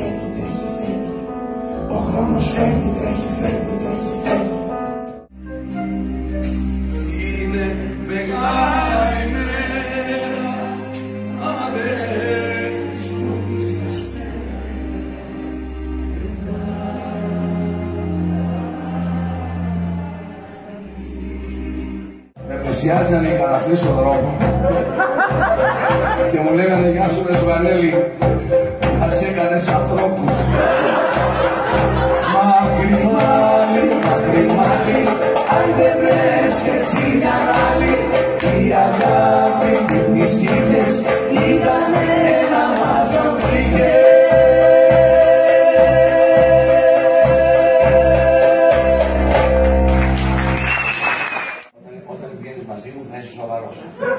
τρέχει, φεύγει. Ο χρόνος φεύγει, τρέχει, φεύγει. Είναι μεγάλα ημέρα, αδες νομίζεις με πλησιάζανε οι καραφλοί στον δρόμο και μου λέγανε «Γεια σου ρε Ζουγανέλη, ας έκανες ανθρώπους». Μακριμάλι, μακριμάλι, αν δεν βρες και εσύ μια άλλη, η αγάπη τις είχες, ήταν ένα μάζο πληγές. Όταν βγαίνεις μαζί μου θα είσαι σοβαρός.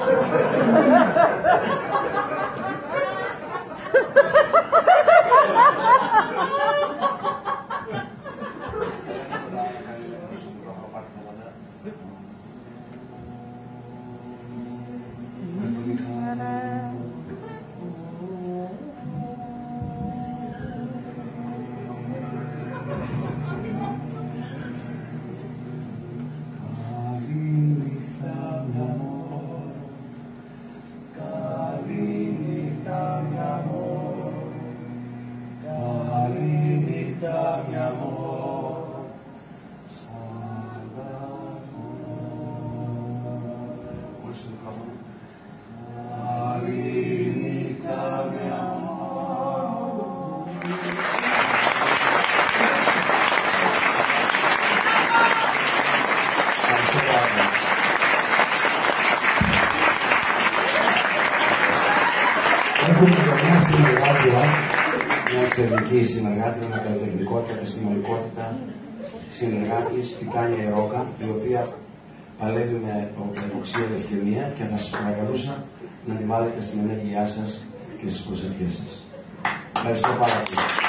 Έχουμε μια συνεργάτια, μια εξαιρετική συνεργάτια με καλλιτεχνικότητα, επιστημονικότητα, συνεργάτης, η Τάνια Ρόκα, η οποία παλεύει με υποξία λευκαιμία και θα σας παρακαλούσα να τη βάλετε στην ενέργειά σας και στις προσευχές σας. Ευχαριστώ πάρα πολύ.